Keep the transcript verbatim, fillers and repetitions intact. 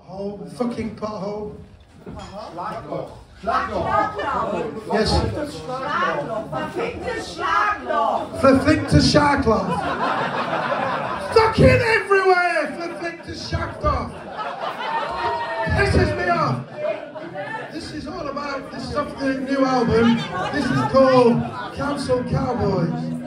Hole, fucking pothole. Schlagloch. Schlagloch. Yes. Schlagloch. Verficktes Schlagloch. Verficktes Schlagloch. Fucking everywhere. Verficktes Schlagloch. Pisses me off. This is all about this stuff, the new album. This is called Cancel Cowboys.